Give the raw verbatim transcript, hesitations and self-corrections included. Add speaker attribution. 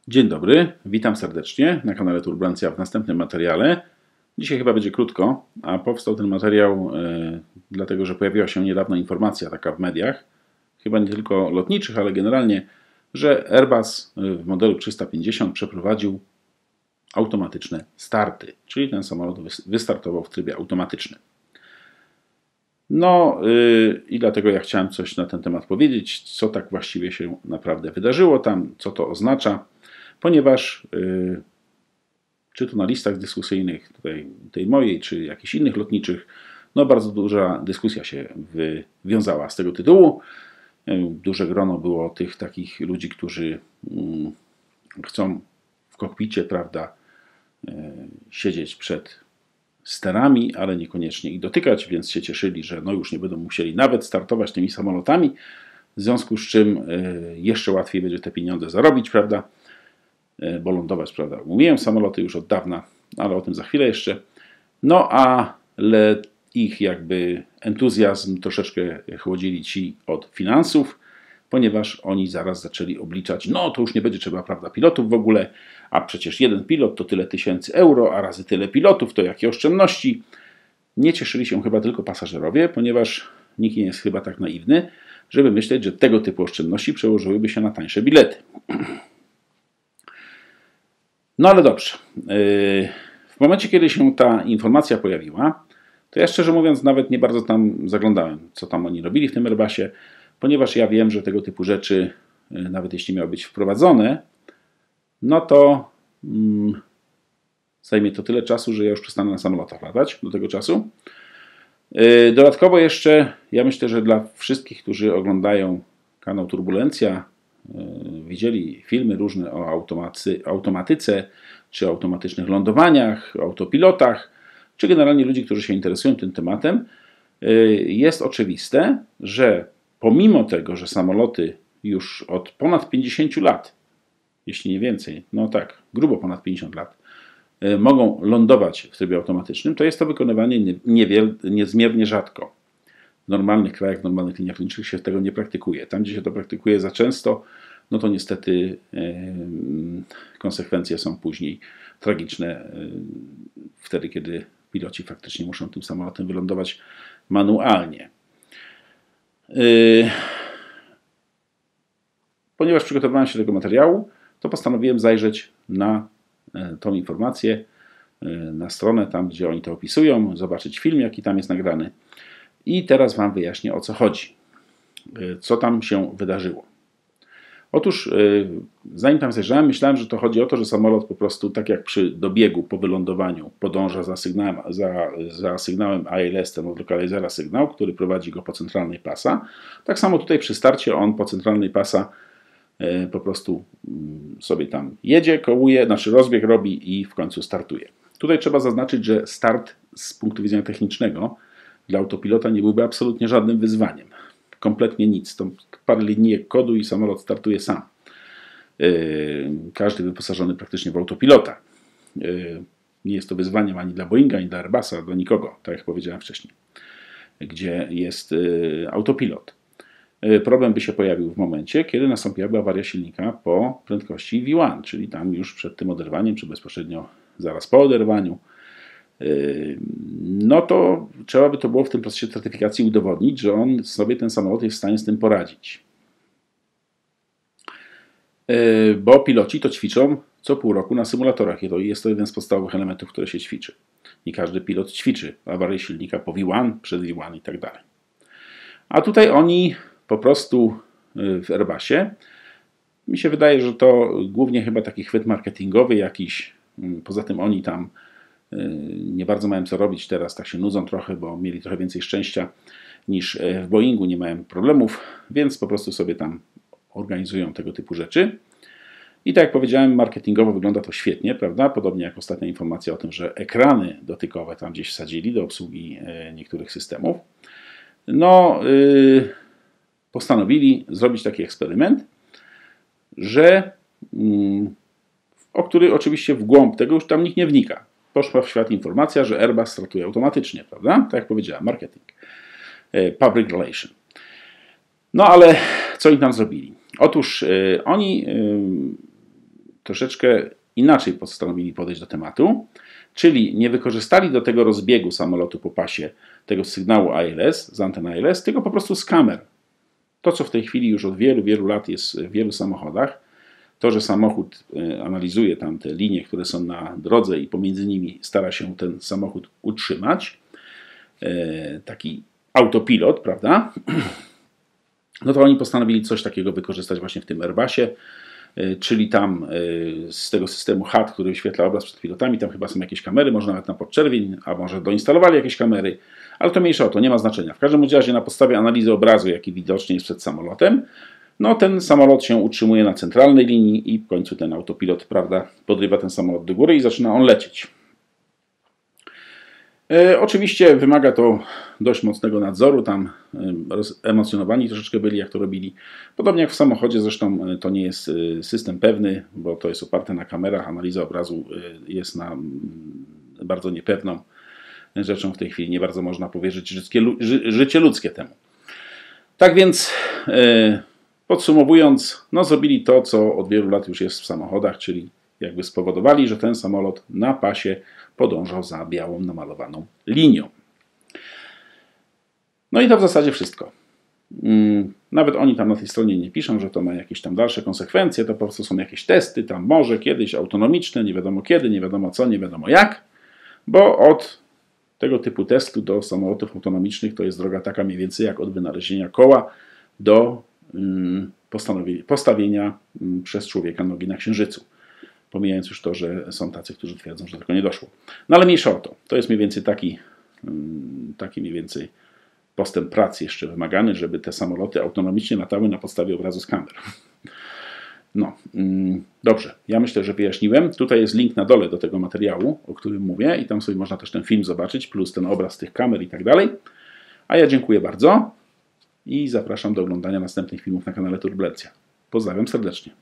Speaker 1: Dzień dobry, witam serdecznie na kanale Turbulencja w następnym materiale. Dzisiaj chyba będzie krótko, a powstał ten materiał e, dlatego, że pojawiła się niedawno informacja taka w mediach, chyba nie tylko lotniczych, ale generalnie, że Airbus w modelu trzysta pięćdziesiąt przeprowadził automatyczne starty, czyli ten samolot wystartował w trybie automatycznym. No yy, i dlatego ja chciałem coś na ten temat powiedzieć, co tak właściwie się naprawdę wydarzyło tam, co to oznacza, ponieważ yy, czy to na listach dyskusyjnych, tutaj tej mojej, czy jakichś innych lotniczych, no bardzo duża dyskusja się wywiązała z tego tytułu. Yy, duże grono było tych takich ludzi, którzy yy, chcą w kokpicie, prawda, yy, siedzieć przed sterami, ale niekoniecznie ich dotykać, więc się cieszyli, że no już nie będą musieli nawet startować tymi samolotami, w związku z czym jeszcze łatwiej będzie te pieniądze zarobić, prawda, bo lądować, prawda, umieją samoloty już od dawna, ale o tym za chwilę jeszcze. No ale ich jakby entuzjazm troszeczkę chłodzili ci od finansów, ponieważ oni zaraz zaczęli obliczać, no to już nie będzie trzeba, prawda, pilotów w ogóle, a przecież jeden pilot to tyle tysięcy euro, a razy tyle pilotów to jakie oszczędności. Nie cieszyli się chyba tylko pasażerowie, ponieważ nikt nie jest chyba tak naiwny, żeby myśleć, że tego typu oszczędności przełożyłyby się na tańsze bilety. No ale dobrze. W momencie, kiedy się ta informacja pojawiła, to ja szczerze mówiąc nawet nie bardzo tam zaglądałem, co tam oni robili w tym Airbusie, ponieważ ja wiem, że tego typu rzeczy, nawet jeśli miały być wprowadzone, no to mm, zajmie to tyle czasu, że ja już przestanę na samolotach latać do tego czasu. Yy, dodatkowo jeszcze, ja myślę, że dla wszystkich, którzy oglądają kanał Turbulencja, yy, widzieli filmy różne o automacy, automatyce, czy automatycznych lądowaniach, o autopilotach, czy generalnie ludzi, którzy się interesują tym tematem, yy, jest oczywiste, że pomimo tego, że samoloty już od ponad pięćdziesięciu lat, jeśli nie więcej, no tak, grubo ponad pięćdziesiąt lat, mogą lądować w trybie automatycznym, to jest to wykonywanie niewiel, niezmiernie rzadko. W normalnych krajach, w normalnych liniach lotniczych się tego nie praktykuje. Tam, gdzie się to praktykuje za często, no to niestety yy, konsekwencje są później tragiczne, yy, wtedy, kiedy piloci faktycznie muszą tym samolotem wylądować manualnie. Yy, ponieważ przygotowywałem się do tego materiału, to postanowiłem zajrzeć na tą informację, na stronę tam, gdzie oni to opisują, zobaczyć film, jaki tam jest nagrany. I teraz Wam wyjaśnię, o co chodzi. Co tam się wydarzyło. Otóż, zanim tam zajrzałem, myślałem, że to chodzi o to, że samolot po prostu, tak jak przy dobiegu po wylądowaniu, podąża za sygnałem, za, za sygnałem A L S, ten od lokalizera sygnał, który prowadzi go po centralnej pasa. Tak samo tutaj przy starcie on po centralnej pasa po prostu sobie tam jedzie, kołuje, znaczy rozbieg robi i w końcu startuje. Tutaj trzeba zaznaczyć, że start z punktu widzenia technicznego dla autopilota nie byłby absolutnie żadnym wyzwaniem. Kompletnie nic. To parę linijek kodu i samolot startuje sam. Każdy wyposażony praktycznie w autopilota. Nie jest to wyzwaniem ani dla Boeinga, ani dla Airbusa, dla nikogo, tak jak powiedziałem wcześniej, gdzie jest autopilot. Problem by się pojawił w momencie, kiedy nastąpiłaby awaria silnika po prędkości V jeden, czyli tam już przed tym oderwaniem, czy bezpośrednio zaraz po oderwaniu. No to trzeba by to było w tym procesie certyfikacji udowodnić, że on sobie, ten samolot, jest w stanie z tym poradzić. Bo piloci to ćwiczą co pół roku na symulatorach. Jest to jeden z podstawowych elementów, które się ćwiczy. Nie każdy pilot ćwiczy awarię silnika po V jeden, przed V jeden i tak dalej. A tutaj oni po prostu w Airbusie, mi się wydaje, że to głównie chyba taki chwyt marketingowy jakiś. Poza tym oni tam nie bardzo mają co robić teraz, tak się nudzą trochę, bo mieli trochę więcej szczęścia niż w Boeingu, nie mają problemów, więc po prostu sobie tam organizują tego typu rzeczy. I tak jak powiedziałem, marketingowo wygląda to świetnie, prawda? Podobnie jak ostatnia informacja o tym, że ekrany dotykowe tam gdzieś wsadzili do obsługi niektórych systemów. No, yy, postanowili zrobić taki eksperyment, że, yy, o który oczywiście w głąb tego już tam nikt nie wnika. Poszła w świat informacja, że Airbus startuje automatycznie, prawda? Tak jak powiedziałem, marketing, yy, public relation. No ale co oni tam zrobili? Otóż yy, oni yy, troszeczkę inaczej postanowili podejść do tematu, czyli nie wykorzystali do tego rozbiegu samolotu po pasie tego sygnału A L S, z anten A L S, tylko po prostu z kamer. To, co w tej chwili już od wielu, wielu lat jest w wielu samochodach, to, że samochód analizuje tam te linie, które są na drodze i pomiędzy nimi stara się ten samochód utrzymać, taki autopilot, prawda? No to oni postanowili coś takiego wykorzystać właśnie w tym Airbusie, czyli tam z tego systemu H U D, który wyświetla obraz przed pilotami, tam chyba są jakieś kamery, może nawet na podczerwień, a może doinstalowali jakieś kamery, ale to mniejsza o to, nie ma znaczenia. W każdym razie na podstawie analizy obrazu, jaki widocznie jest przed samolotem, no ten samolot się utrzymuje na centralnej linii i w końcu ten autopilot, prawda, podrywa ten samolot do góry i zaczyna on lecieć. E, oczywiście wymaga to dość mocnego nadzoru, tam emocjonowani troszeczkę byli, jak to robili. Podobnie jak w samochodzie, zresztą to nie jest system pewny, bo to jest oparte na kamerach, analiza obrazu jest na bardzo niepewną rzeczą w tej chwili, nie bardzo można powierzyć życie, ży, życie ludzkie temu. Tak więc e, podsumowując, no zrobili to, co od wielu lat już jest w samochodach, czyli jakby spowodowali, że ten samolot na pasie podążał za białą namalowaną linią. No i to w zasadzie wszystko. Nawet oni tam na tej stronie nie piszą, że to ma jakieś tam dalsze konsekwencje, to po prostu są jakieś testy, tam może kiedyś autonomiczne, nie wiadomo kiedy, nie wiadomo co, nie wiadomo jak, bo od tego typu testu do samolotów autonomicznych to jest droga taka mniej więcej jak od wynalezienia koła do postawienia przez człowieka nogi na Księżycu. Pomijając już to, że są tacy, którzy twierdzą, że tylko nie doszło. No ale mniejsza o to. To jest mniej więcej taki, taki mniej więcej postęp pracy jeszcze wymagany, żeby te samoloty autonomicznie latały na podstawie obrazu z kamer. No, dobrze. Ja myślę, że wyjaśniłem. Tutaj jest link na dole do tego materiału, o którym mówię i tam sobie można też ten film zobaczyć, plus ten obraz tych kamer i tak dalej. A ja dziękuję bardzo i zapraszam do oglądania następnych filmów na kanale Turbulencja. Pozdrawiam serdecznie.